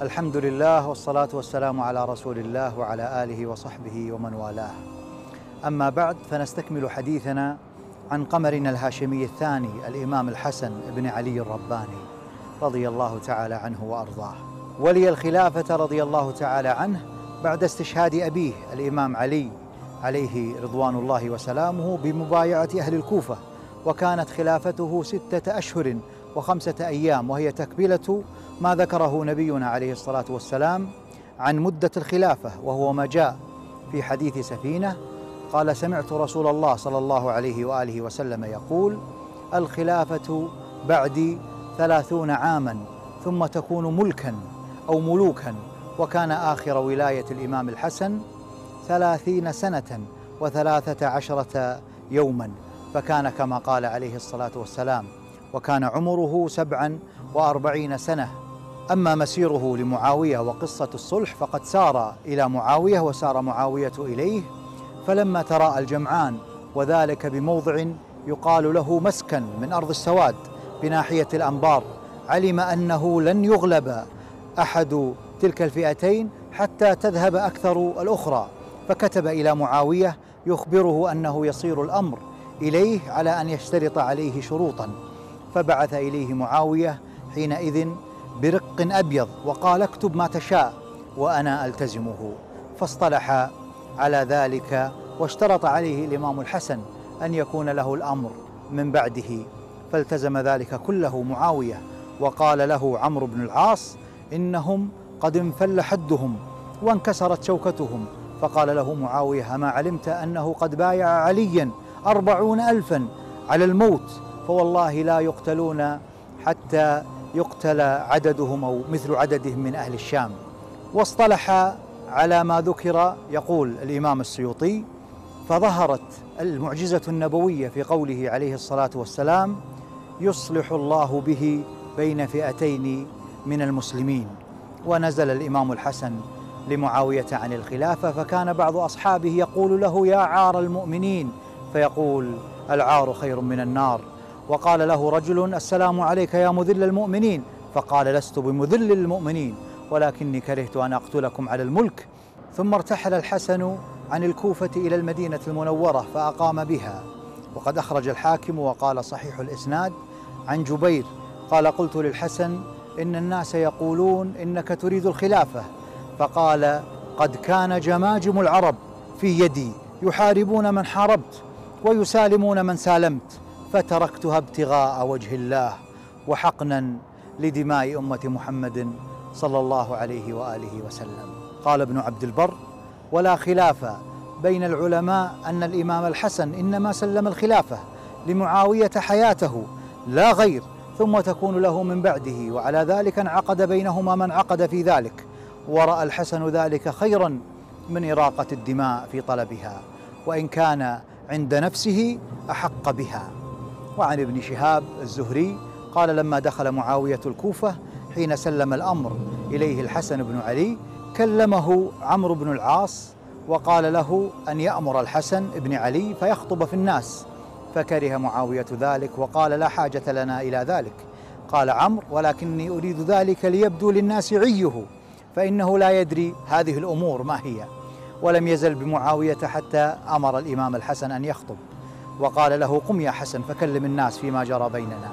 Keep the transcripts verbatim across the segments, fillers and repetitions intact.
الحمد لله والصلاة والسلام على رسول الله وعلى آله وصحبه ومن والاه. أما بعد، فنستكمل حديثنا عن قمرنا الهاشمي الثاني الإمام الحسن بن علي الرباني رضي الله تعالى عنه وأرضاه. ولي الخلافة رضي الله تعالى عنه بعد استشهاد أبيه الإمام علي عليه رضوان الله وسلامه بمبايعة أهل الكوفة، وكانت خلافته ستة أشهر وخمسة أيام، وهي تكملة ما ذكره نبينا عليه الصلاة والسلام عن مدة الخلافة، وهو ما جاء في حديث سفينة. قال: سمعت رسول الله صلى الله عليه وآله وسلم يقول: الخلافة بعدي ثلاثون عاما ثم تكون ملكا أو ملوكا. وكان آخر ولاية الإمام الحسن ثلاثين سنة وثلاثة عشرة يوما، فكان كما قال عليه الصلاة والسلام: وكان عمره سبعا وأربعين سنة. أما مسيره لمعاوية وقصة الصلح فقد سار إلى معاوية وسار معاوية إليه، فلما تراءى الجمعان وذلك بموضع يقال له مسكن من أرض السواد بناحية الأنبار، علم أنه لن يغلب أحد تلك الفئتين حتى تذهب أكثر الأخرى، فكتب إلى معاوية يخبره أنه يصير الأمر إليه على أن يشترط عليه شروطا، فبعث إليه معاوية حينئذ برق أبيض وقال: اكتب ما تشاء وأنا ألتزمه. فاصطلح على ذلك، واشترط عليه الإمام الحسن أن يكون له الأمر من بعده، فالتزم ذلك كله معاوية. وقال له عمرو بن العاص: إنهم قد انفل حدهم وانكسرت شوكتهم. فقال له معاوية: أما علمت أنه قد بايع عليا أربعون ألفا على الموت، فوالله لا يقتلون حتى يقتل عددهم أو مثل عددهم من أهل الشام. واصطلح على ما ذكر. يقول الإمام السيوطي: فظهرت المعجزة النبوية في قوله عليه الصلاة والسلام: يصلح الله به بين فئتين من المسلمين. ونزل الإمام الحسن لمعاوية عن الخلافة، فكان بعض أصحابه يقول له: يا عار المؤمنين، فيقول: العار خير من النار. وقال له رجل: السلام عليك يا مذل المؤمنين، فقال: لست بمذل المؤمنين ولكني كرهت أن أقتلكم على الملك. ثم ارتحل الحسن عن الكوفة إلى المدينة المنورة فأقام بها. وقد أخرج الحاكم وقال صحيح الإسناد عن جبير قال: قلت للحسن: إن الناس يقولون إنك تريد الخلافة، فقال: قد كان جماجم العرب في يدي يحاربون من حاربت ويسالمون من سالمت، فتركتها ابتغاء وجه الله وحقنا لدماء أمة محمد صلى الله عليه وآله وسلم. قال ابن عبد البر: ولا خلاف بين العلماء أن الإمام الحسن إنما سلم الخلافة لمعاوية حياته لا غير، ثم تكون له من بعده، وعلى ذلك انعقد بينهما من عقد في ذلك، ورأى الحسن ذلك خيرا من إراقة الدماء في طلبها، وإن كان عند نفسه أحق بها. وعن ابن شهاب الزهري قال: لما دخل معاوية الكوفة حين سلم الأمر إليه الحسن بن علي، كلمه عمرو بن العاص وقال له أن يأمر الحسن بن علي فيخطب في الناس، فكره معاوية ذلك وقال: لا حاجة لنا إلى ذلك. قال عمرو: ولكني أريد ذلك ليبدو للناس عيه، فإنه لا يدري هذه الأمور ما هي. ولم يزل بمعاوية حتى أمر الإمام الحسن أن يخطب، وقال له: قم يا حسن فكلم الناس فيما جرى بيننا.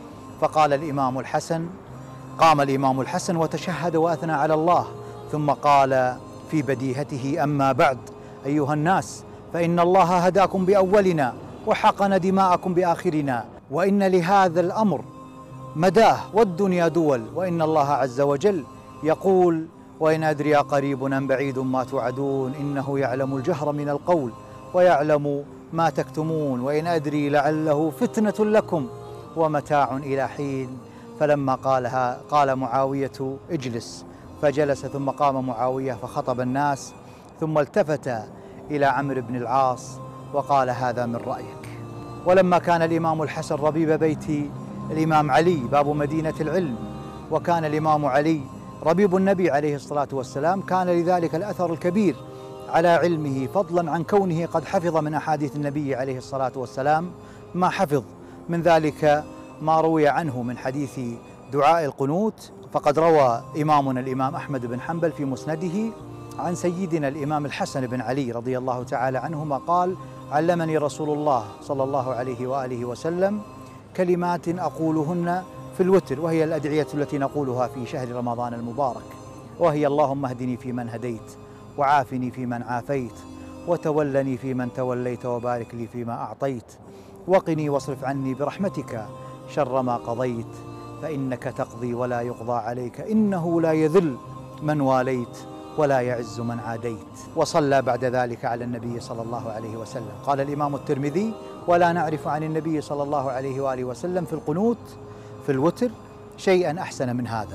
فقال الإمام الحسن قام الإمام الحسن وتشهد وأثنى على الله، ثم قال في بديهته: أما بعد أيها الناس، فإن الله هداكم بأولنا وحقن دماءكم بآخرنا، وإن لهذا الأمر مداه والدنيا دول، وإن الله عز وجل يقول: وإن أدري قريب أم بعيد ما توعدون، إنه يعلم الجهر من القول ويعلم ما تكتمون، وإن أدري لعله فتنة لكم ومتاع إلى حين. فلما قالها قال معاوية: اجلس، فجلس، ثم قام معاوية فخطب الناس، ثم التفت إلى عمرو بن العاص وقال: هذا من رأيك. ولما كان الإمام الحسن ربيب بيت الإمام علي باب مدينة العلم، وكان الإمام علي ربيب النبي عليه الصلاة والسلام، كان لذلك الأثر الكبير على علمه، فضلا عن كونه قد حفظ من أحاديث النبي عليه الصلاة والسلام ما حفظ. من ذلك ما روي عنه من حديث دعاء القنوت: فقد روى إمامنا الإمام أحمد بن حنبل في مسنده عن سيدنا الإمام الحسن بن علي رضي الله تعالى عنهما قال: علمني رسول الله صلى الله عليه وآله وسلم كلمات أقولهن في الوتر، وهي الأدعية التي نقولها في شهر رمضان المبارك، وهي: اللهم اهدني فيمن هديت، وعافني فيمن عافيت، وتولني فيمن توليت، وبارك لي فيما أعطيت، وقني واصرف عني برحمتك شر ما قضيت، فإنك تقضي ولا يقضى عليك، إنه لا يذل من واليت ولا يعز من عاديت. وصلى بعد ذلك على النبي صلى الله عليه وسلم. قال الإمام الترمذي: ولا نعرف عن النبي صلى الله عليه وآله وسلم في القنوت في الوتر شيئا أحسن من هذا.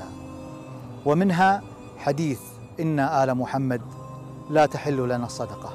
ومنها حديث: إنا آل محمد لا تحل لنا الصدقة.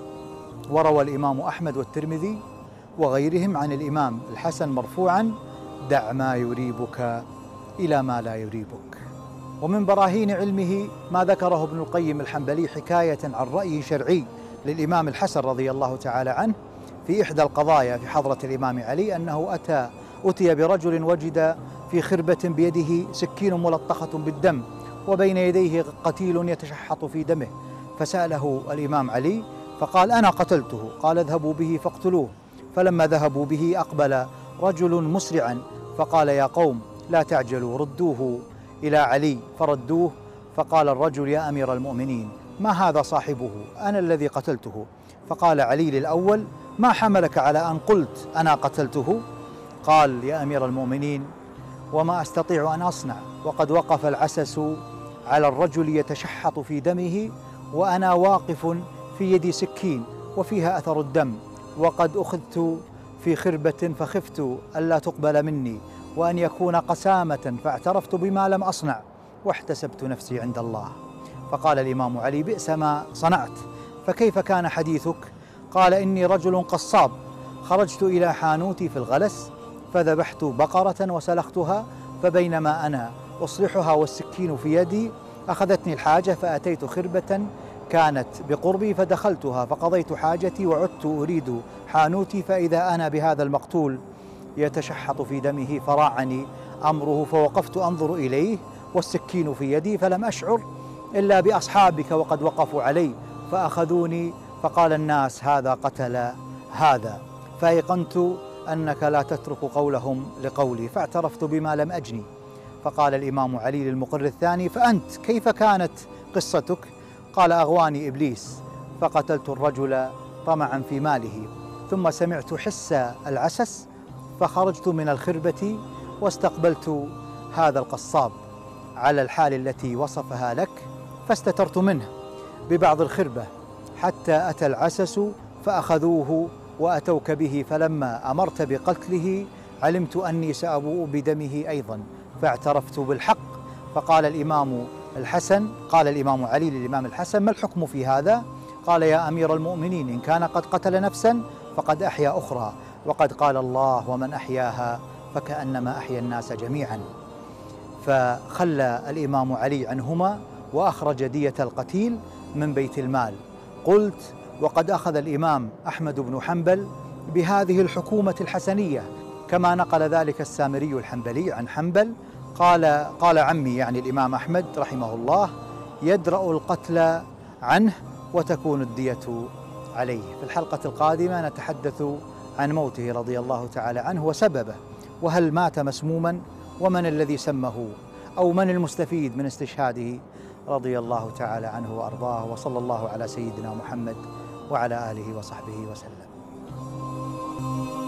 وروى الإمام أحمد والترمذي وغيرهم عن الإمام الحسن مرفوعا: دع ما يريبك إلى ما لا يريبك. ومن براهين علمه ما ذكره ابن القيم الحنبلي حكاية عن رأي شرعي للإمام الحسن رضي الله تعالى عنه في إحدى القضايا في حضرة الإمام علي، أنه أتى أتي برجل وجد في خربة بيده سكين ملطخة بالدم، وبين يديه قتيل يتشحط في دمه، فسأله الإمام علي فقال: أنا قتلته. قال: اذهبوا به فاقتلوه. فلما ذهبوا به أقبل رجل مسرعا فقال: يا قوم لا تعجلوا، ردوه إلى علي. فردوه، فقال الرجل: يا أمير المؤمنين، ما هذا صاحبه؟ أنا الذي قتلته. فقال علي للأول: ما حملك على أن قلت أنا قتلته؟ قال: يا أمير المؤمنين، وما أستطيع أن أصنع، وقد وقف العسس على الرجل يتشحط في دمه، وأنا واقف في يدي سكين وفيها أثر الدم، وقد أخذت في خربة فخفت ألا تقبل مني، وأن يكون قسامة، فاعترفت بما لم أصنع واحتسبت نفسي عند الله. فقال الإمام علي: بئس ما صنعت، فكيف كان حديثك؟ قال: إني رجل قصاب، خرجت إلى حانوتي في الغلس فذبحت بقرة وسلختها، فبينما أنا أصلحها والسكين في يدي أخذتني الحاجة، فأتيت خربة كانت بقربي فدخلتها فقضيت حاجتي، وعدت أريد حانوتي فإذا أنا بهذا المقتول يتشحط في دمه، فراعني أمره، فوقفت أنظر إليه والسكين في يدي، فلم أشعر إلا بأصحابك وقد وقفوا علي فأخذوني، فقال الناس: هذا قتل هذا، فأيقنت أنك لا تترك قولهم لقولي، فاعترفت بما لم أجني. فقال الإمام علي للمقر الثاني: فأنت كيف كانت قصتك؟ قال: أغواني إبليس فقتلت الرجل طمعا في ماله، ثم سمعت حس العسس فخرجت من الخربة واستقبلت هذا القصاب على الحال التي وصفها لك، فاستترت منه ببعض الخربة حتى أتى العسس فأخذوه وأتوك به، فلما أمرت بقتله علمت أني سأبوء بدمه أيضا، فاعترفت بالحق. فقال الإمام الحسن قال الإمام علي للإمام الحسن: ما الحكم في هذا؟ قال: يا أمير المؤمنين، إن كان قد قتل نفسا فقد أحيا أخرى، وقد قال الله: ومن أحياها فكأنما أحيا الناس جميعا. فخلى الإمام علي عنهما وأخرج دية القتيل من بيت المال. قلت: وقد أخذ الإمام أحمد بن حنبل بهذه الحكومة الحسنية، كما نقل ذلك السامري الحنبلي عن حنبل قال قال عمي يعني الإمام أحمد رحمه الله: يدرأ القتل عنه وتكون الدية عليه. في الحلقة القادمة نتحدث عن موته رضي الله تعالى عنه وسببه، وهل مات مسموما، ومن الذي سمه، أو من المستفيد من استشهاده رضي الله تعالى عنه وأرضاه. وصلى الله على سيدنا محمد وعلى آله وصحبه وسلم.